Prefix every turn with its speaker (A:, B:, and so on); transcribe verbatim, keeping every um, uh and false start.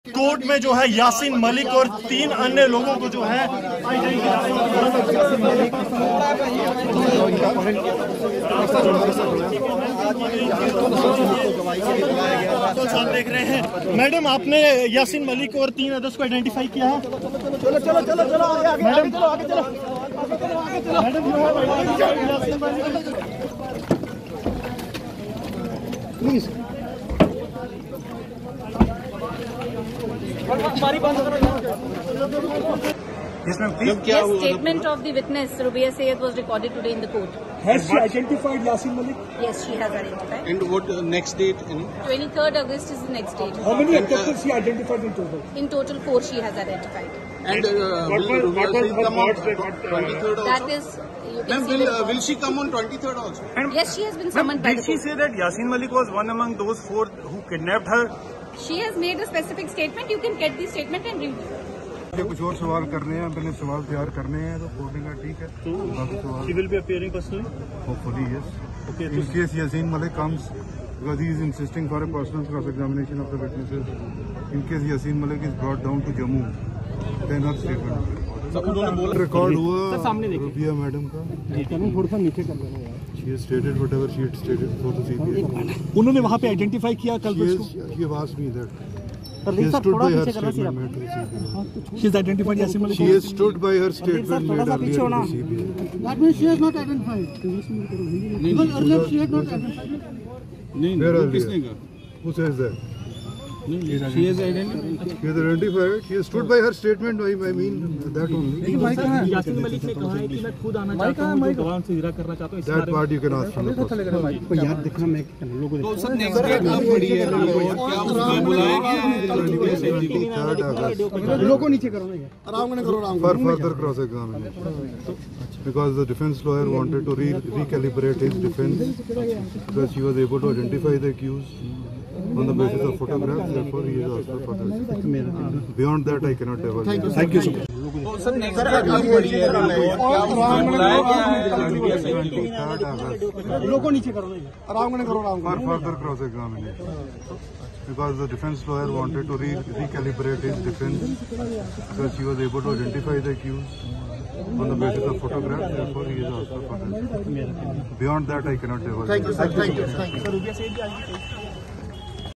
A: Court में जो है यासीन मलिक और तीन अन्य लोगों को जो है तो आप देख रहे हैं। मैडम, आपने यासीन मलिक और तीन अदर्स को आइडेंटिफाई किया है? चलो चलो चलो चलो मैडम, चलो आगे चलो madam, Yasin Malik please
B: Yes, statement of the witness Rubiya Syed was recorded today in the court.
C: Has she identified Yasin Malik?
B: Yes, she has identified.
D: And what uh, next date? Any?
B: twenty-third August is the next date.
C: How many abductors she identified in total?
B: In total, four she has identified.
D: And uh, will Rubiya come on twenty-third also?
B: That is, you can
D: Ma'am,
B: see
D: will,
B: the
D: uh, will she come on twenty-third also?
E: And
B: yes, she has been summoned by
E: did
B: the
E: she
B: court.
E: say that Yasin Malik was one among those four who kidnapped her?
B: She has made a specific statement. You can get the statement and read.
F: कुछ और सवाल करने हैं, पहले सवाल तैयार करने हैं तो कोर्ट का ठीक है।
A: तो she will be appearing personally?
F: Hopefully yes.
A: Okay.
F: In case Yasin Malik comes, because he is insisting for a personal cross-examination of the witnesses. In case Yasin Malik is brought down to Jammu, then her statement. Record हुआ Rubiya madam का।
C: थोड़ा सा नीचे कर देना यार।
F: She has stated whatever she had stated for the C B I.
C: उन्होंने वहाँ पे आइडेंटिफाई किया कल
F: उसको। She has asked me that. She has stood by her statement.
C: She has identified Yasin Malik.
F: She has stood by her statement made earlier to the C B I.
G: That means she has not identified. Because earlier she had not identified.
F: Where earlier? Who says that?
D: She has identified.
F: She has identified. She has stood by her statement. I mean that only.
C: Yasin Malik ने कहा है कि मैं खुद आना चाहता हूँ, जो गवाह से हिरा करना चाहता हूँ।
F: That part you can ask from the prosecutor.
C: तो यार देखना मैं लोगों को।
D: तो सर नेक्स्ट डेट कब पड़ी है? क्या उसमें बुलाएंगे?
C: लोगों नीचे करो ना यार।
G: आराम करो आराम
F: For further cross-examination, because the defense lawyer wanted to re recalibrate his defense, because she was able to identify the accused on the basis of photographs. Therefore, he has asked for further. Beyond that, I cannot divulge.
C: Thank you. Thank you so much.
D: तो sir next date कब पड़ी है? क्या उसमें बुलाएंगे?
C: लोगों नीचे करो ना यार।
G: आराम करो आराम
F: For further cross-examination, because the defense lawyer wanted to re recalibrate his defense, because she was able to identify the accused on the basis of photographs. Therefore, he has asked for further. Beyond that, I cannot divulge.
G: Thank you, sir. Thank you. Thank you.
C: Rubiya Syed जी आज